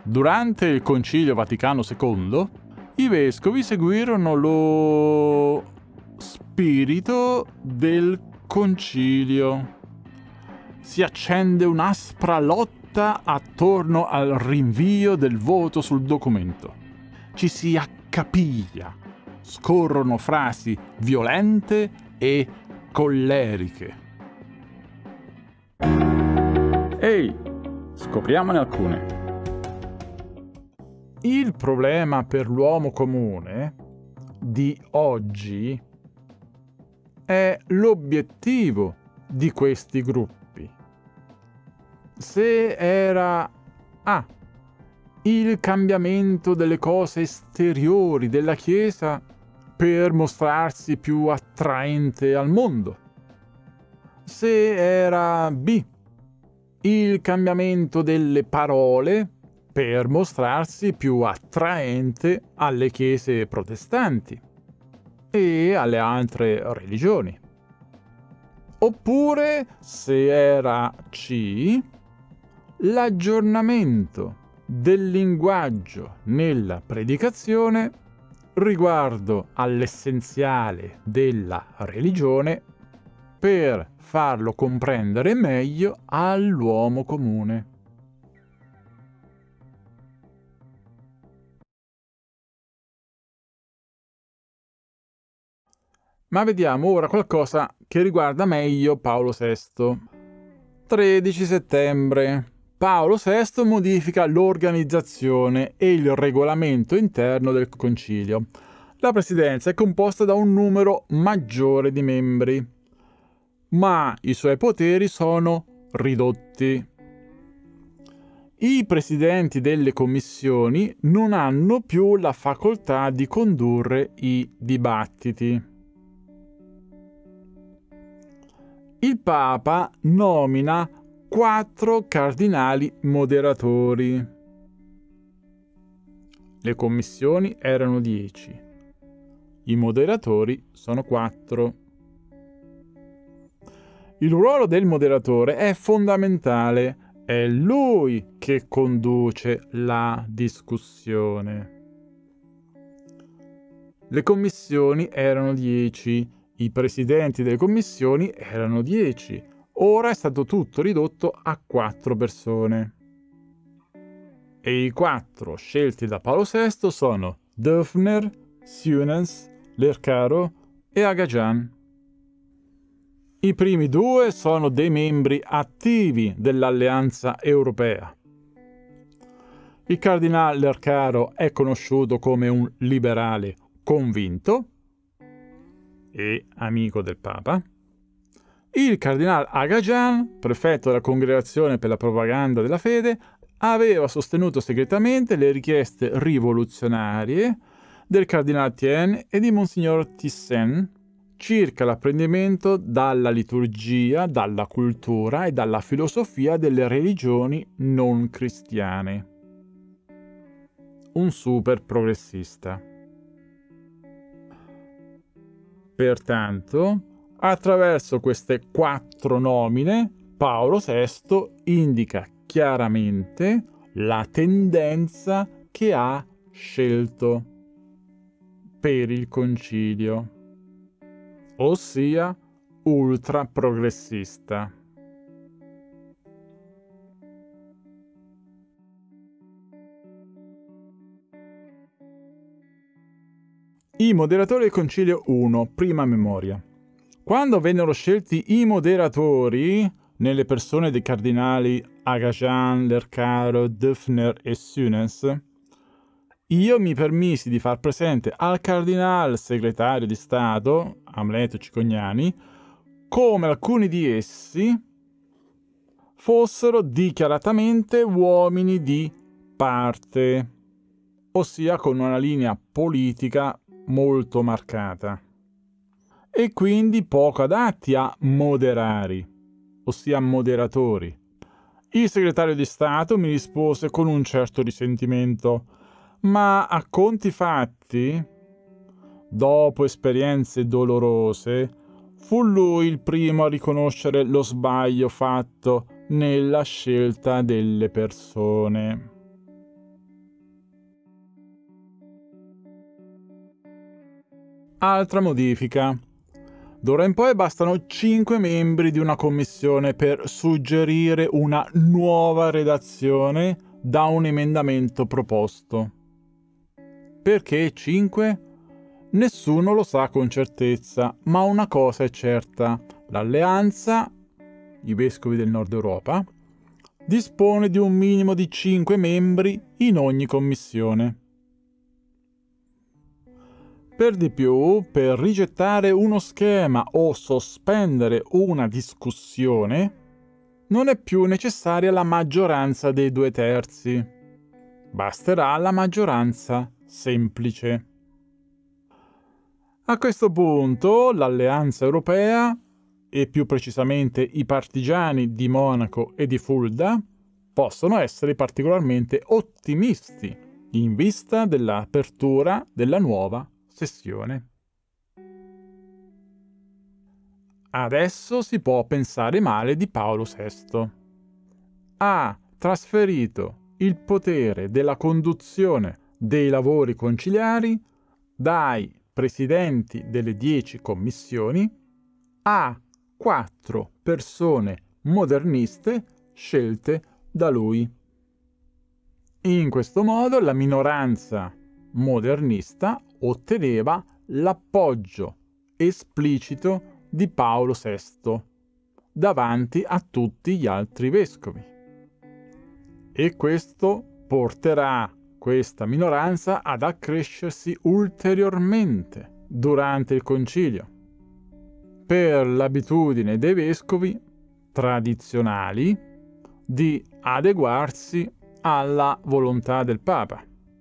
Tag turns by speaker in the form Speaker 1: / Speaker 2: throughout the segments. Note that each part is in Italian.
Speaker 1: Durante il Concilio Vaticano II, i vescovi seguirono lo spirito del concilio. Si accende un'aspra lotta attorno al rinvio del voto sul documento. Ci si accapiglia. Scorrono frasi violente e colleriche. Ehi, scopriamone alcune. Il problema per l'uomo comune di oggi è l'obiettivo di questi gruppi. Se era il cambiamento delle cose esteriori della Chiesa per mostrarsi più attraente al mondo, se era il cambiamento delle parole per mostrarsi più attraente alle chiese protestanti e alle altre religioni. Oppure, se era l'aggiornamento del linguaggio nella predicazione riguardo all'essenziale della religione per farlo comprendere meglio all'uomo comune. Ma vediamo ora qualcosa che riguarda meglio Paolo VI. 13 settembre. Paolo VI modifica l'organizzazione e il regolamento interno del concilio. La presidenza è composta da un numero maggiore di membri, ma i suoi poteri sono ridotti. I presidenti delle commissioni non hanno più la facoltà di condurre i dibattiti. Il Papa nomina 4 cardinali moderatori. Le commissioni erano 10. I moderatori sono 4. Il ruolo del moderatore è fondamentale. È lui che conduce la discussione. Le commissioni erano 10. I presidenti delle commissioni erano 10. Ora è stato tutto ridotto a 4 persone. E i 4 scelti da Paolo VI sono Döpfner, Suenens, Lercaro e Agagian. I primi 2 sono dei membri attivi dell'Alleanza Europea. Il cardinale Lercaro è conosciuto come un liberale convinto e amico del Papa. Il cardinale Agagian, prefetto della Congregazione per la propaganda della fede, aveva sostenuto segretamente le richieste rivoluzionarie del cardinale Etienne e di Monsignor Thyssen circa l'apprendimento dalla liturgia, dalla cultura e dalla filosofia delle religioni non cristiane. Un super progressista. Pertanto, attraverso queste 4 nomine, Paolo VI indica chiaramente la tendenza che ha scelto per il concilio, ossia ultra progressista. I moderatori del concilio 1, prima memoria. Quando vennero scelti i moderatori nelle persone dei cardinali Agagian, Lercaro, Döpfner e Suenens, io mi permisi di far presente al cardinale segretario di Stato, Amleto Cicognani, come alcuni di essi fossero dichiaratamente uomini di parte, ossia con una linea politica molto marcata, e quindi poco adatti a moderari, ossia moderatori. Il segretario di Stato mi rispose con un certo risentimento, ma a conti fatti, dopo esperienze dolorose, fu lui il primo a riconoscere lo sbaglio fatto nella scelta delle persone. Altra modifica. D'ora in poi bastano 5 membri di una commissione per suggerire una nuova redazione da un emendamento proposto. Perché 5? Nessuno lo sa con certezza, ma una cosa è certa: l'Alleanza, i vescovi del Nord Europa, dispone di un minimo di 5 membri in ogni commissione. Per di più, per rigettare uno schema o sospendere una discussione, non è più necessaria la maggioranza dei 2/3. Basterà la maggioranza semplice. A questo punto l'Alleanza Europea, e più precisamente i partigiani di Monaco e di Fulda, possono essere particolarmente ottimisti in vista dell'apertura della nuova sessione. Adesso si può pensare male di Paolo VI. Ha trasferito il potere della conduzione dei lavori conciliari dai presidenti delle 10 commissioni a 4 persone moderniste scelte da lui. In questo modo la minoranza modernista otteneva l'appoggio esplicito di Paolo VI davanti a tutti gli altri vescovi. E questo porterà questa minoranza ad accrescersi ulteriormente durante il concilio, per l'abitudine dei vescovi tradizionali di adeguarsi alla volontà del Papa,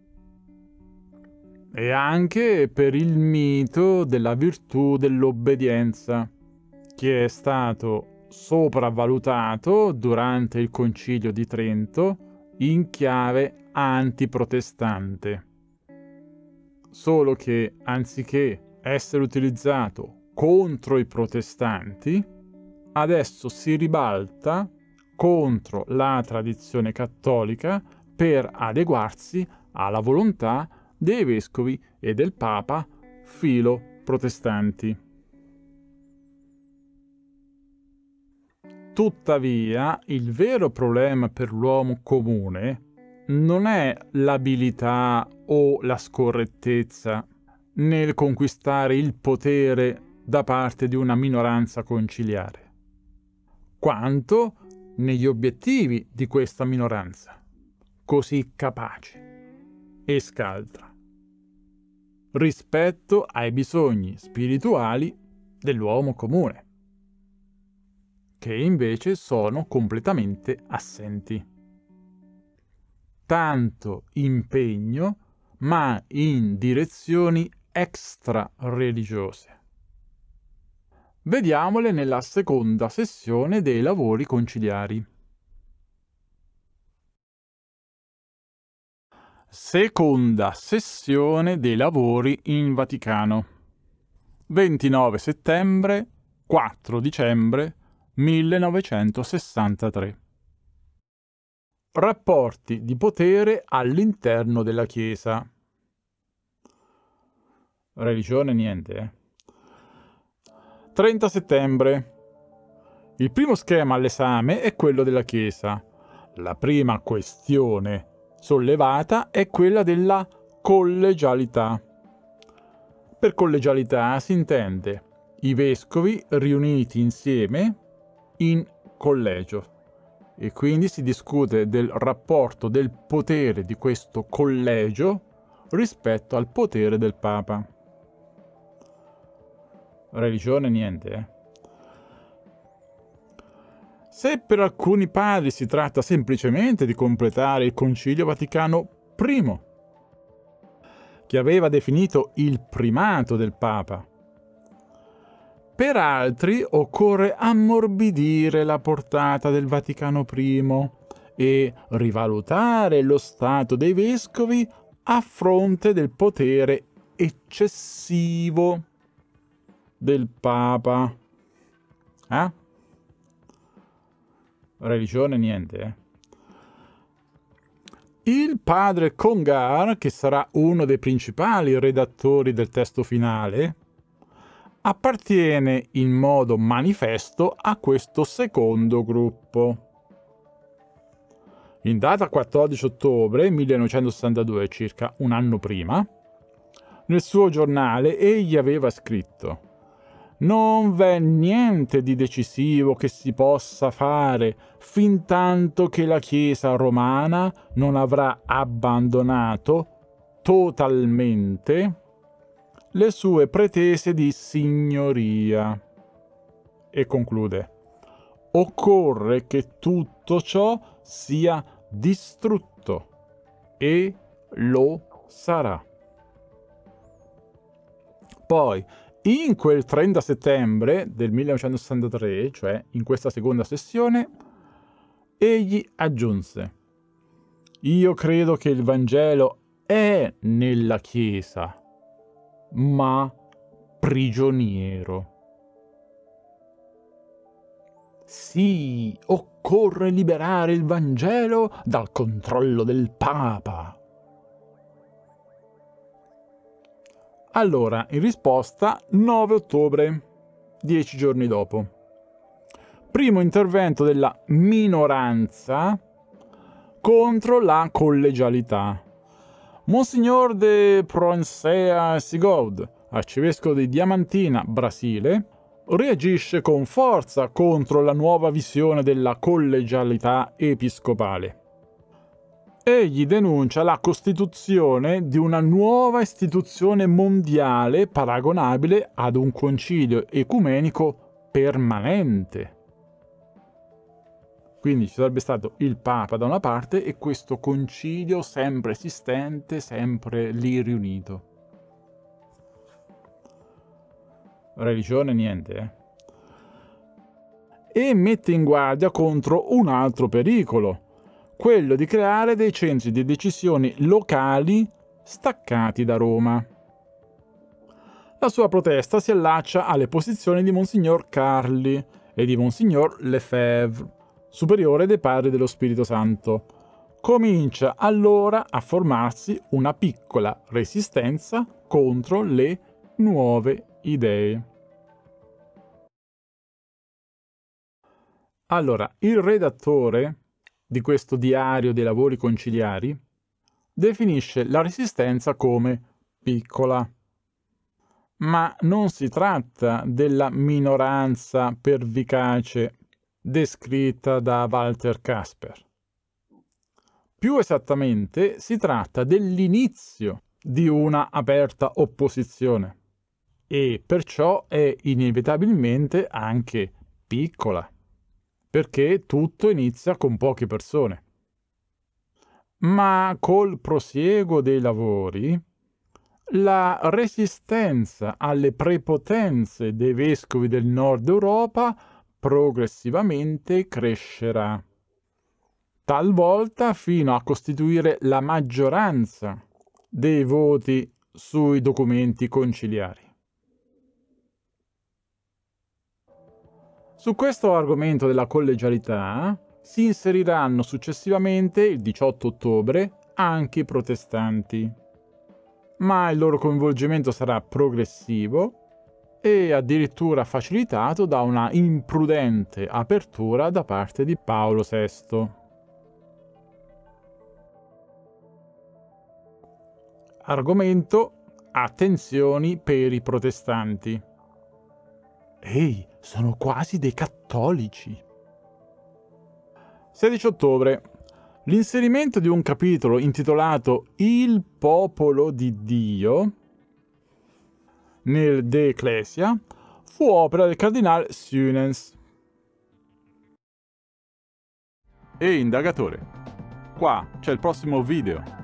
Speaker 1: e anche per il mito della virtù dell'obbedienza, che è stato sopravvalutato durante il Concilio di Trento in chiave antiprotestante. Solo che, anziché essere utilizzato contro i protestanti, adesso si ribalta contro la tradizione cattolica per adeguarsi alla volontà dei vescovi e del Papa filo protestanti. Tuttavia, il vero problema per l'uomo comune non è l'abilità o la scorrettezza nel conquistare il potere da parte di una minoranza conciliare, quanto negli obiettivi di questa minoranza, così capace e scaltra, rispetto ai bisogni spirituali dell'uomo comune, che invece sono completamente assenti. Tanto impegno, ma in direzioni extra-religiose. Vediamole nella seconda sessione dei lavori conciliari. Seconda sessione dei lavori in Vaticano. 29 settembre, 4 dicembre 1963. Rapporti di potere all'interno della Chiesa. Religione niente, 30 settembre. Il primo schema all'esame è quello della Chiesa. La prima questione sollevata è quella della collegialità. Per collegialità si intende i vescovi riuniti insieme in collegio, e quindi si discute del rapporto del potere di questo collegio rispetto al potere del Papa. Religione niente, Se per alcuni padri si tratta semplicemente di completare il Concilio Vaticano I, che aveva definito il primato del Papa, per altri occorre ammorbidire la portata del Vaticano I e rivalutare lo stato dei vescovi a fronte del potere eccessivo del Papa. Religione niente, Il padre Congar, che sarà uno dei principali redattori del testo finale, appartiene in modo manifesto a questo secondo gruppo. In data 14 ottobre 1962, circa un anno prima, nel suo giornale egli aveva scritto: «Non v'è niente di decisivo che si possa fare fintanto che la Chiesa romana non avrà abbandonato totalmente le sue pretese di signoria». E conclude: «Occorre che tutto ciò sia distrutto, e lo sarà». Poi, in quel 30 settembre del 1963, cioè in questa seconda sessione, egli aggiunse: «Io credo che il Vangelo è nella Chiesa, ma prigioniero. Sì, occorre liberare il Vangelo dal controllo del Papa». Allora, in risposta, 9 ottobre, 10 giorni dopo. Primo intervento della minoranza contro la collegialità. Monsignor de Proencea Sigaud, arcivescovo di Diamantina, Brasile, reagisce con forza contro la nuova visione della collegialità episcopale. Egli denuncia la costituzione di una nuova istituzione mondiale paragonabile ad un concilio ecumenico permanente. Quindi ci sarebbe stato il Papa da una parte e questo concilio sempre esistente, sempre lì riunito. Religione niente, E mette in guardia contro un altro pericolo, quello di creare dei centri di decisioni locali staccati da Roma. La sua protesta si allaccia alle posizioni di Monsignor Carli e di Monsignor Lefebvre, superiore dei Padri dello Spirito Santo. Comincia allora a formarsi una piccola resistenza contro le nuove idee. Allora, il redattore di questo diario dei lavori conciliari definisce la resistenza come piccola. Ma non si tratta della minoranza pervicace descritta da Walter Casper. Più esattamente si tratta dell'inizio di una aperta opposizione e perciò è inevitabilmente anche piccola, perché tutto inizia con poche persone. Ma col prosieguo dei lavori, la resistenza alle prepotenze dei vescovi del Nord Europa progressivamente crescerà, talvolta fino a costituire la maggioranza dei voti sui documenti conciliari. Su questo argomento della collegialità si inseriranno successivamente, il 18 ottobre, anche i protestanti. Ma il loro coinvolgimento sarà progressivo e addirittura facilitato da una imprudente apertura da parte di Paolo VI. Argomento: attenzioni per i protestanti. Ehi, sono quasi dei cattolici. 16 ottobre. L'inserimento di un capitolo intitolato Il popolo di Dio nel De Ecclesia fu opera del cardinale Suenens. Ehi indagatore, qua c'è il prossimo video.